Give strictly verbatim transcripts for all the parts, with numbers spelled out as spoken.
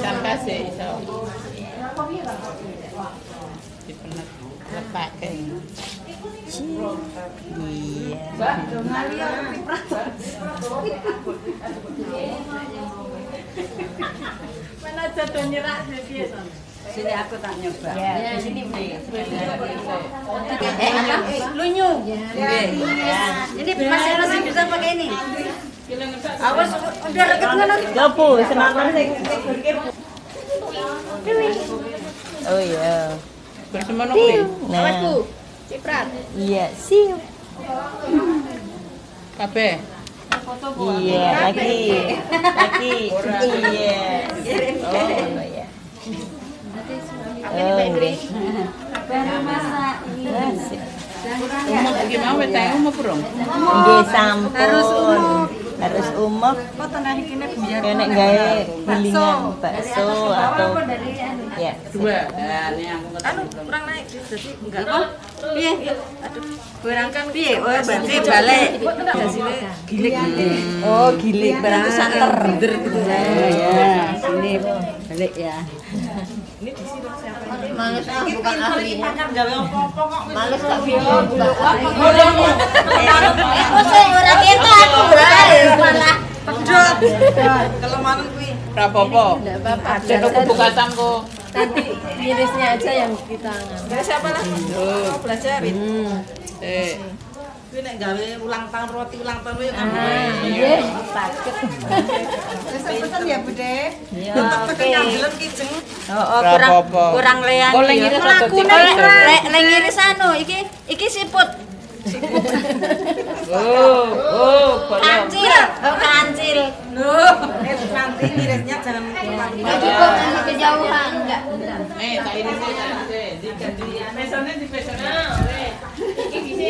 Asal kasih iso. Dipenet lepake. Iya. Mana jatuh nyerak piye to? Sini aku tak nyoba. Ya, di sini beli. Eh, lunyu. Ini masih masih bisa pakai ini. Awas udah deket ngono. Gapo, senapan sing oh iya. Bersemono kuwi. Awasku. Ciprat. Iya, siap. Kabeh. Iya, lagi. Lagi. Iya. Oh, iya. Oh, Baru masak. Umur gimana weteng umur burung? Nggih sampun. Harus umur. Harus umur. Kok tanah kene biar. Nek gawe gilingan bakso atau ya. Dua. Nah, ini aku Anu kurang naik jadi enggak apa? Piye? Aduh, kurangkan piye? Oh, berarti balik. Gilik. Oh, gilik berarti santer. Bener gitu. Ya. Sini balik ya. Males ah bukan ahli. Males tak video bukan ahli. Aku sing ora ketok aku bae malah pedot. Kelemahan kuwi. Ora apa-apa. Enggak apa-apa. Ada kubu kasamku. Nanti irisnya aja yang di tangan. Dari siapa lah? Mau belajar. Eh. Kuwi nek gawe ulang tahun roti ulang tahun kuwi kan. Nggih, sakit. Wis pesen ya, Bude? Ya, Oke. Nyambelen ki jeng. Oh, kurang kurang lean. Oh, lengiris rada Lek lengiris anu iki iki siput. Oh, oh, Kancil, oh kancil. Loh, nanti irisnya jangan Cukup nanti kejauhan enggak. Eh, tak ini sih, tak ini sih. Diganti. Mesone di pesona. Eh, iki bisa.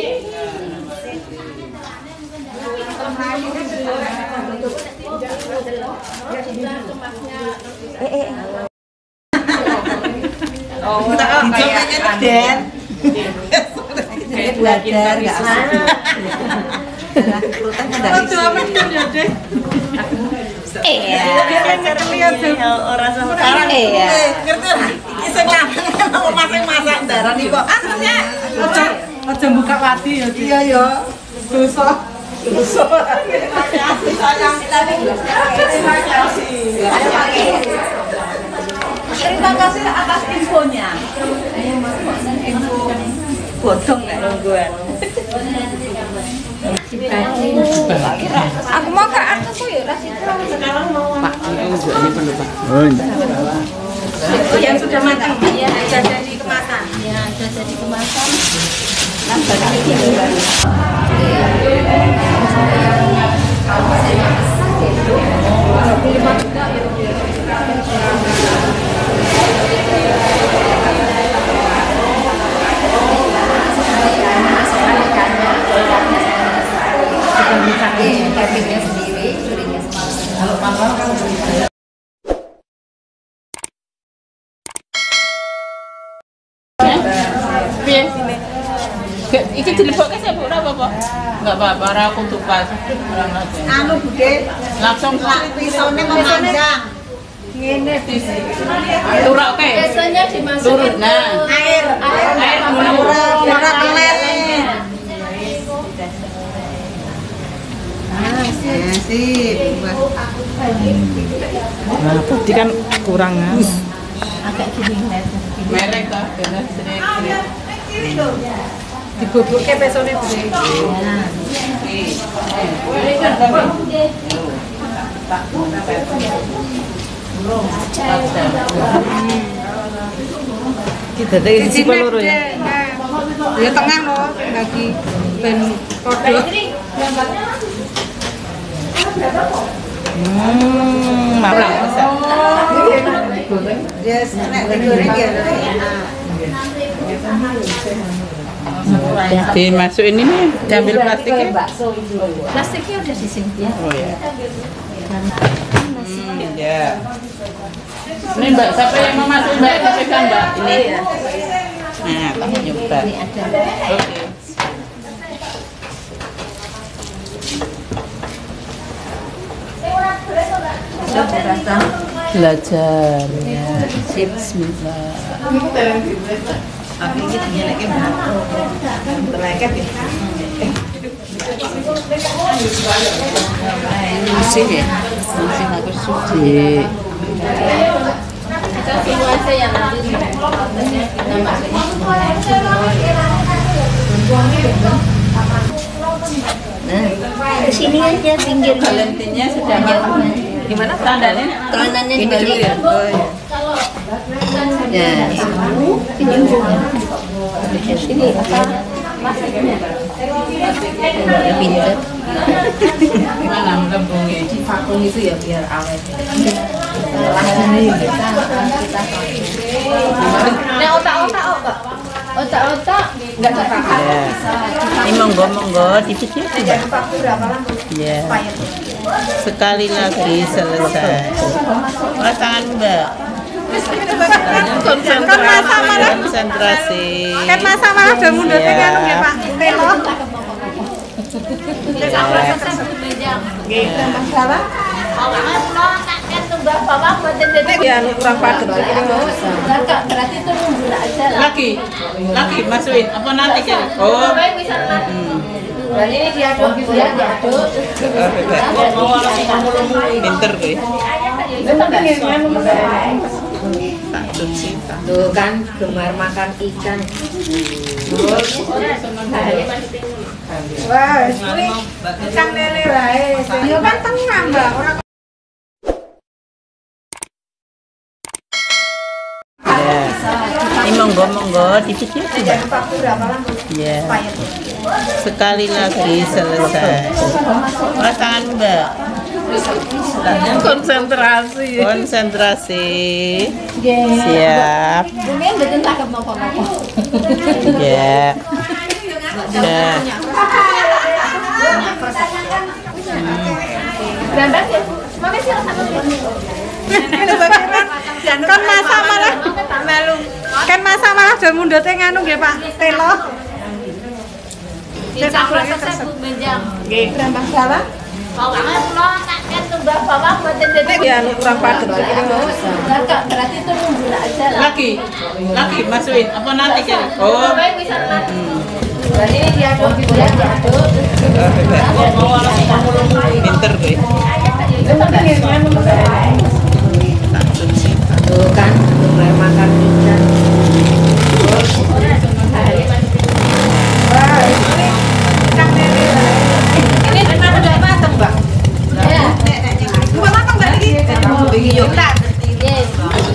Eh eh. Oh, dijoknya Den. kayak belajar enggak Aduh, ampun ya, Dek. Iya. Ora sama Iya. Ngerti ora? Iki sing lanang mau masak-masak darani kok. Anunya aja aja buka wati ya. Iya ya. Dosa. Dosa. Sayang tapi terima kasih. Terima kasih atas infonya. Info bodong enggak nungguan. Aku mau ke atas kok ya ras itu. Sekarang mau Pak, ini perlu Pak. Oh, enggak. Oh, yang sudah matang. Iya, sudah jadi kemasan. Ya, sudah jadi kemasan. Nambah lagi ya. Campingnya sendiri, suringnya sendiri. Kalau panggang kan Piye? Iki dilebokke sik ora apa-apa. Enggak apa-apa, ora aku tupas. Ora ngate. Anu Bude, Langsung pisone memanjang. Ngene bis. turokke. biasanya dimasukin Turun, nah. Air, air, Air ora ora teles. Ah, sip. Nah, tadi kan kurang kan. agak gini. Merek ta, bener sering. Dibobokke besone Bude. Kita dari sisi peluru ya. Ya tengah loh, lagi ben podo. Hmm, malah masak. Yes, nek digoreng ya. Dimasukin ini, diambil plastiknya. Plastiknya udah di sini ya. Oh ya. Hmm, iya. Ini Mbak, siapa yang mau masuk Mbak? Pegang Mbak. Ini. Nah, tak nyoba. Ini ada. Oke. Sudah rasa. belajar ya. Bismillah. Tapi ini nyeleke batu. Terleket ya. Musik ya. Musik aku suci. Kita semua aja yang nanti kita Nah, ke sini aja pinggir. Valentinnya sudah matang. Gimana? Tandannya Tangannya Ini dulu dibalik. ya. Oh iya. Nah, ini ini apa? Masaknya. Ya pinter. gimana gabungnya? Vakum itu ya biar awet. Nah, otak-otak apa? Otak-otak Enggak cetak. Ya. Ini monggo monggo dipikir tidak? Ya. Sekali lagi selesai. Oh, tangan Mbak. Konsentrasi, konsentrasi. Kan masa malah udah mundur Ya. kan ya Pak. Telo. Masalah? Ya kurang padat lagi dong. Berarti itu nunggu aja lah. Laki, laki masukin apa nanti kali? Oh, Berarti ini diaduk, dia diaduk. pinter gue. Takut sih. Tuh kan gemar makan ikan. Wah, ini ikan lele wae. Yo kan tengah, Mbak. Ora Ya. Ini monggo monggo dipikir tidak? Ya. Sekali lagi selesai. Oh, tangan Mbak. Konsentrasi. Konsentrasi. Siap. Mungkin betul cakep nopo-nopo. Ya. Ya. Gambar sih. Mami sih sama kan masa malah melu. Kan masa malah udah mundute nganu nggih Pak. Telo. Bisa proses bujang. Nggih, berapa salah? Pokoknya pulau kan tumbah bawah buatin jadi. Ya kurang padat lagi dong. Berarti itu nunggu aja lah. Laki, laki masukin apa nanti kali? Oh, Bisa nanti. Berarti ini diaduk, dia diaduk. pinter gue. Takut sih. Tuh kan, gemar makan ikan. Wah, ini ikan lele wae. Ini memang udah matang, Mbak. Ya. Udah matang Mbak iki? Iki yo tak. Yes.